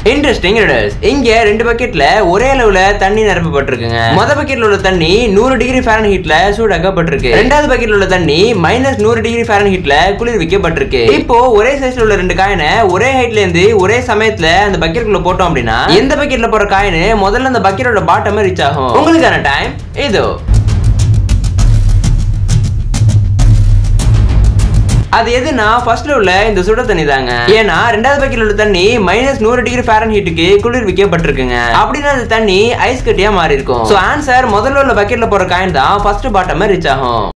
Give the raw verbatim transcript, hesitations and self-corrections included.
Interesting riddles. இங்க ரெண்டு பக்கெட்ல ஒரே அளவுல தண்ணி நிரப்பப்பட்டிருக்குங்க. முத பக்கெட்ல உள்ள தண்ணி நூறு டிகிரி ஃபாரன்ஹீட்ல சூடாக்கப்பட்டிருக்கு. ரெண்டாவது பக்கெட்ல உள்ள தண்ணி மைனஸ் நூறு டிகிரி ஃபாரன்ஹீட்ல குளிர்விக்கப்பட்டிருக்கு. இப்போ ஒரே சைஸ்ல உள்ள ரெண்டு காயினை ஒரே ஹைட்ல இருந்து ஒரே சமயத்துல அந்த பக்கெட்குள்ள போட்டோம் அப்படின்னா எந்த பக்கெட்ல போற காயின் முதல்ல அந்த பக்கெட்டோட பாட்டம் ரீச் ஆகும்? உங்களுக்கான டைம் இதோ. அது எதுனா ஃபர்ஸ்ட்ல உள்ள இந்த சுட தண்ணி தாங்க. ஏன்னா ரெண்டாவது பக்கெட்ல உள்ள தண்ணி மைனஸ் நூறு டிகிரி ஃபாரன்ஹீட்டுக்கு குளிர்விக்கப்பட்டிருக்குங்க. அப்படின்னா அந்த தண்ணி ஐஸ் கட்டியா மாறி இருக்கும். சோ ஆன்சர் முதல்ல உள்ள பக்கெட்ல போற காயின் தான் ஃபர்ஸ்ட் பாட்டம் ரீச் ஆகும்.